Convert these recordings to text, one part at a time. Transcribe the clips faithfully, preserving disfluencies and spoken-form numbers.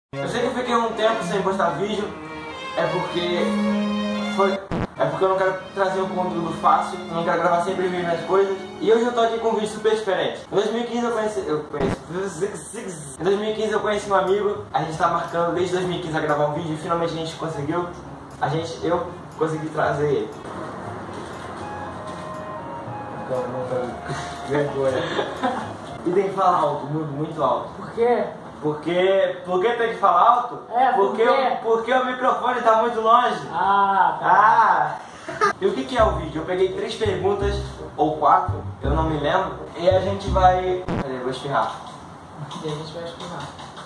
Eu sei que eu fiquei um tempo sem postar vídeo, é porque foi, é porque eu não quero trazer um conteúdo fácil, eu não quero gravar sempre vídeo nas coisas. E hoje eu tô aqui com um vídeo super diferente. Em dois mil e quinze eu conheci, eu conheci, em dois mil e quinze eu conheci um amigo, a gente tá marcando desde dois mil e quinze a gravar um vídeo e finalmente a gente conseguiu, a gente, eu consegui trazer ele. Vergonha. E tem que falar alto, muito, muito alto. Por quê? Porque, por que tem que falar alto? É, por porque, quê? o, porque o microfone tá muito longe. Ah, tá. Ah! E o que, que é o vídeo? Eu peguei três perguntas, ou quatro, eu não me lembro, e a gente vai... Peraí, eu vou espirrar. E a gente vai espirrar.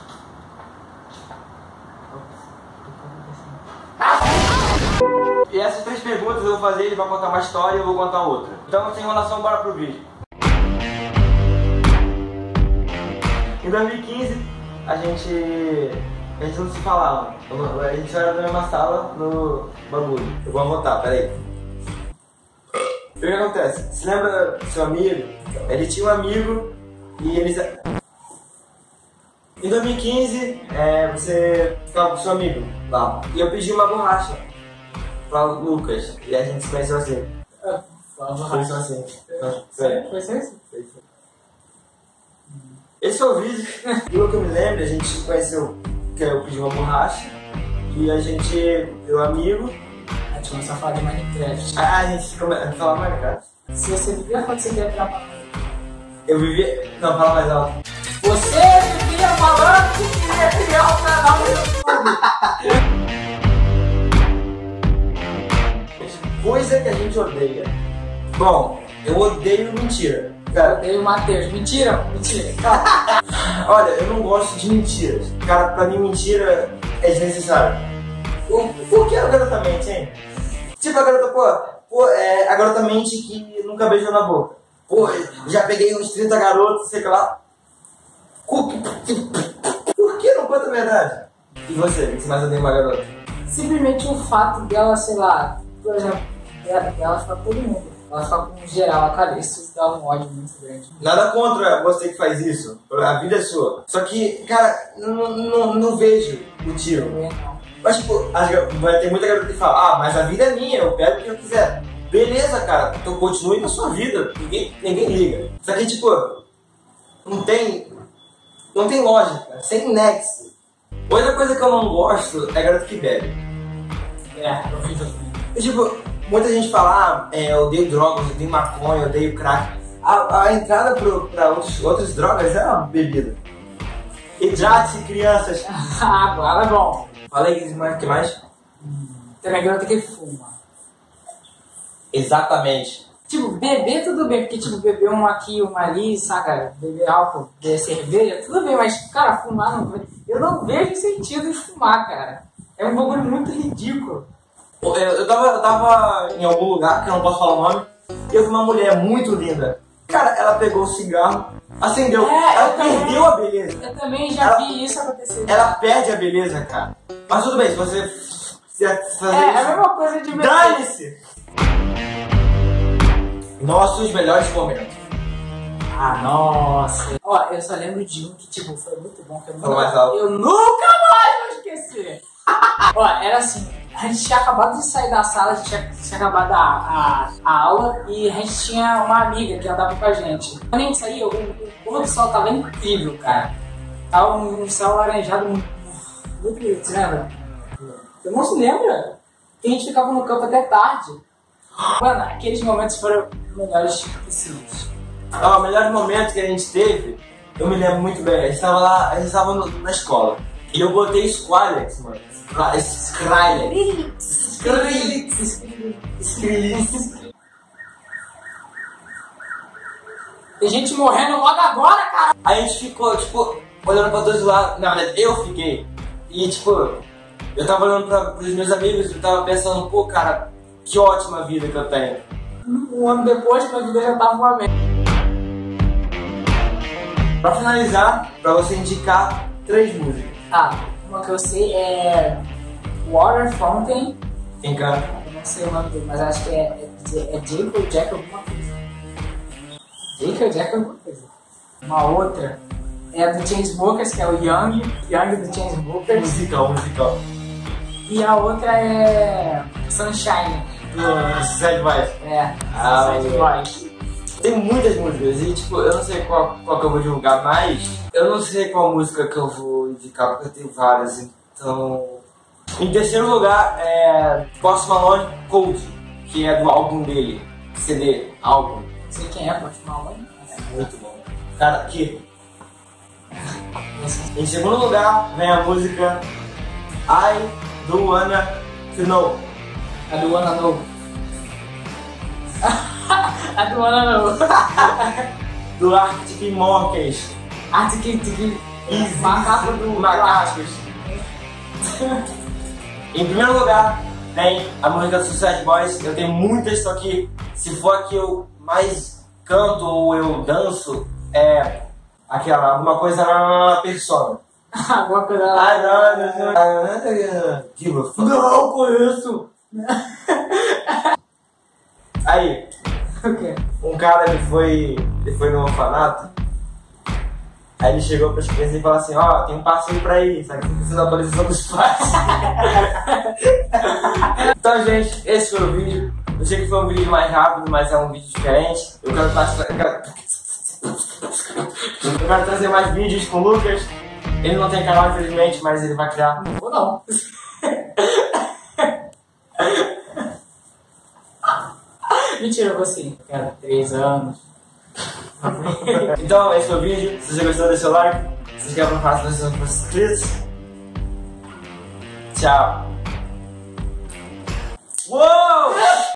E essas três perguntas eu vou fazer, ele vai contar uma história e eu vou contar outra. Então, sem enrolação, bora pro vídeo. Em dois mil e quinze, a gente... A gente não se falava. A gente era da mesma sala no bagulho. Eu vou anotar, peraí. O que acontece? Você lembra do seu amigo? Ele tinha um amigo e eles... Em dois mil e quinze, é, você ficava com seu amigo lá. E eu pedi uma borracha para o Lucas. E a gente se conheceu assim. Ah, Foi só assim. Foi, foi assim? Foi. Esse foi o vídeo. Pelo que eu me lembro, a gente se conheceu, que eu pedi uma borracha. E a gente virou amigo. A gente começou a falar de Minecraft. Ah, a gente começou a falar Minecraft. Se você vivia quando você queria virar... Eu vivia... Não, fala mais alto. Você vivia falando que queria criar um canal no YouTube. Coisa que a gente odeia. Bom, eu odeio mentira. Cara, Odeio o Matheus. Mentira, mentira. olha, eu não gosto de mentiras. Cara, pra mim mentira é desnecessário. Por, por que a garota mente, hein? Tipo a garota, pô, pô é, a garota mente que nunca beijou na boca. Pô, já peguei uns trinta garotos, sei lá. Por que não conta a verdade? E você, que mais odeia uma garota? Simplesmente o fato dela, sei lá, por exemplo, dela, dela ficar com todo mundo. Ela fica com geral, cara, isso dá um ódio muito grande. Nada contra você que faz isso, a vida é sua. Só que, cara, não, não, não vejo motivo. Não é, não. Mas, tipo, vai ter muita garota que fala, ah, mas a vida é minha, eu pego o que eu quiser. Beleza, cara, então continue na sua vida, ninguém, ninguém liga. Só que, tipo, não tem, não tem lógica, sem nexo. Outra coisa que eu não gosto é garota que bebe. É, eu fiz assim. E, tipo, muita gente fala, ah, é, eu odeio drogas, eu odeio maconha, eu odeio crack. A, a entrada pro, pra outros, outras drogas é uma bebida. Hidrate-se, crianças. Água, ela é bom. Falei que mais, que mais? Tem uma garota que fuma. Exatamente. Tipo, beber tudo bem, porque tipo, beber um aqui, uma ali, saca? Beber álcool, beber cerveja, tudo bem, mas, cara, fumar não... Eu não vejo sentido em fumar, cara. É um bagulho muito ridículo. Eu, eu, tava, eu tava em algum lugar, que eu não posso falar o nome, e eu vi uma mulher muito linda. Cara, ela pegou o cigarro, acendeu, É, ela eu também. perdeu a beleza. Eu também já Ela- vi isso acontecer. Ela perde a beleza, cara. Mas tudo bem, se você se fazer É, é a isso, mesma coisa de beber. dane-se! Nossos melhores momentos. Ah, nossa. Ó, eu só lembro de um que, tipo, foi muito bom. Que eu, Fala nunca, mais alto. eu nunca mais vou esquecer. Ó, era assim, a gente tinha acabado de sair da sala, a gente tinha, tinha acabado a, a, a aula e a gente tinha uma amiga que andava com a gente. Quando a gente saía, o, o pôr do sol tava incrível, cara. Tava um, um céu laranjado muito, muito bonito, você lembra? Eu não se lembra? Que a gente ficava no campo até tarde. Mano, aqueles momentos foram os melhores possíveis. Ó, o melhor momento que a gente teve, eu me lembro muito bem, a gente tava lá, a gente tava no, na escola. E eu botei Skrillex, mano. Skra- Skrillex. Skrillex. Skrillex. Tem gente morrendo logo agora, cara! Aí a gente ficou, tipo, olhando pra todos os lados. Na verdade, eu fiquei. E, tipo, eu tava olhando pra, pros meus amigos e eu tava pensando, pô, cara, que ótima vida que eu tenho. Um ano depois, minha vida já tava uma merda. Pra finalizar, pra você indicar três músicas. Ah, uma que eu sei é Water Fountain. Quem canta? Eu não sei o nome dele, mas acho que é, é, é Jake ou Jack alguma coisa. Jake ou Jack alguma coisa. Uma outra é do Chainsmokers, que é o Young, Young do Chainsmokers. Musical, musical. E a outra é Sunshine, Do Suicide Boys. é, Ah, Suicide é. Boys. Tem muitas músicas e tipo, eu não sei qual, qual que eu vou divulgar mais. Eu não sei qual música que eu vou indicar, porque eu tenho várias, então... Em terceiro lugar é Post Malone Cold, que é do álbum dele, C D, álbum. Não sei quem é, Post Malone. Muito bom. Cara, aqui. Em segundo lugar vem a música I Do Wanna To Know. A do Wanna Know. A do Wanna Know. Do Arctic Monkeys. Arctic Easy. Macaco do Macacos. Em primeiro lugar tem a música do Suicide Boys. Eu tenho muitas, só que se for a que eu mais canto ou eu danço, é aquela, alguma coisa na Persona. Alguma coisa lá. Ah, não, não, não, não. Não conheço. Aí, O quê? um cara ele foi, ele foi no orfanato. Aí ele chegou para as crianças e falou assim: ó, oh, tem um passeio pra ir, só que você precisa da autorização dos pais. Então, gente, esse foi o vídeo. Eu sei que foi um vídeo mais rápido, mas é um vídeo diferente. Eu quero, eu quero... eu quero trazer mais vídeos com o Lucas. Ele não tem canal, infelizmente, mas ele vai criar. Ou não. Mentira, você. Cara, três anos. Então, esse foi o vídeo. Se você gostou, deixa o like. Se inscreva no canal se você não for inscrito. Tchau. Uou!